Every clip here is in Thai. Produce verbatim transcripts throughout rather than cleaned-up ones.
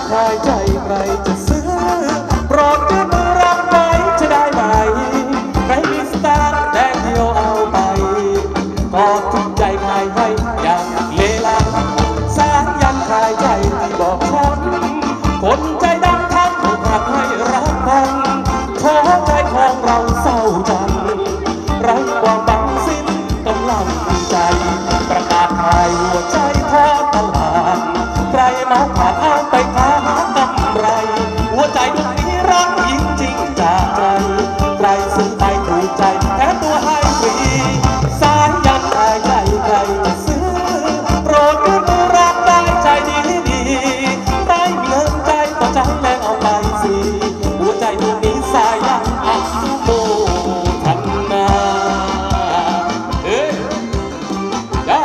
คายใจใครจะซื้อโปรดยื่นมือรับไว้จะได้ไหมใครมีสตางค์แดงเดียวเอาไปก็ทุกใจคายให้อย่างเลลังสายันคายใจที่บอกฉันคนใจดำทั้งถูกหักให้รักกันขอใจของเราเศร้าจังไร้ความหวังสิ้นกำลังใจประกาศขายหัวใจทอดตลาดใครมาขาดเอาไปค้ากำไรหัวใจดวงนี้รักยิ่งจริงจากใจใครซื้อไปถูกใจแค่ตัวให้ฟรีสายยันขายใจใครจะซื้อโปรดยื่นมือรับได้ใจดีดีได้เงินใจก็ใจแรงเอาไปสิหัวใจดวงนี้สายยันอนุโมทนาเอ้ยจ้า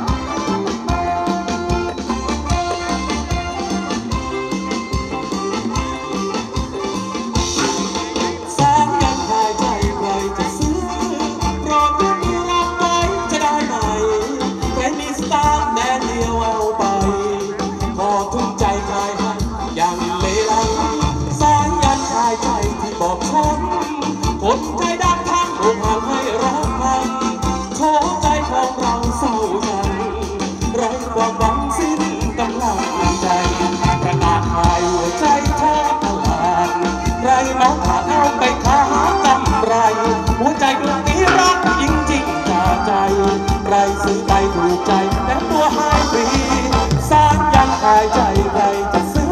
บอกฉันคนใจดำทั้งถูกหักให้รักกันขอใจของเราเศร้ากันไร้ความหวังสิ้นกำลังใจประกาศขายหัวใจทอดตลาดใครมาขาดเอาไปค้ากำไรหัวใจดวงนี้รักจริงจริงจากใจใครซื้อไปถูกใจแต่ตัวหายฟรีสารยังขายใจใครจะซื้อ